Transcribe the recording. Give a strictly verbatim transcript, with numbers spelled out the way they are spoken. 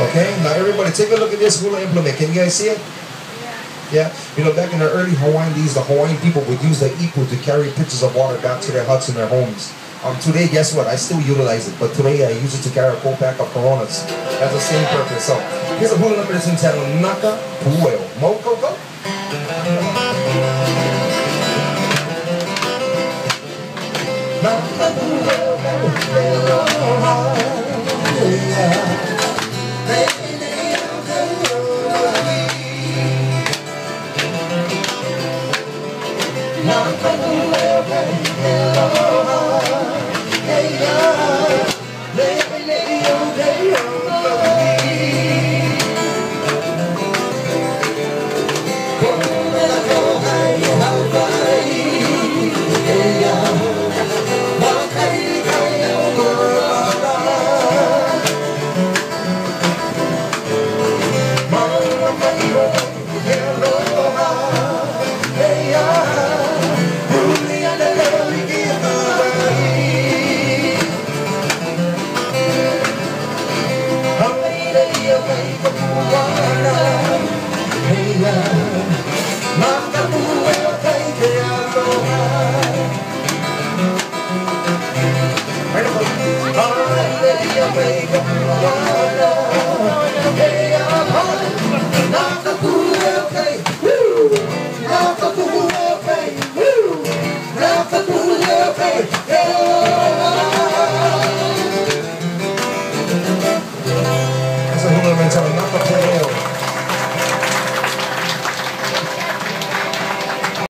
Okay, now everybody take a look at this hula implement. Can you guys see it? Yeah. You know, back in the early Hawaiian days, the Hawaiian people would use the ipu to carry pitchers of water back to their huts and their homes. Um, today, guess what? I still utilize it, but today I use it to carry a full pack of Coronas. Has the same purpose. So, here's a hula number that's entitled Naka Pueo. Moko go. Naka Pueo, Hey,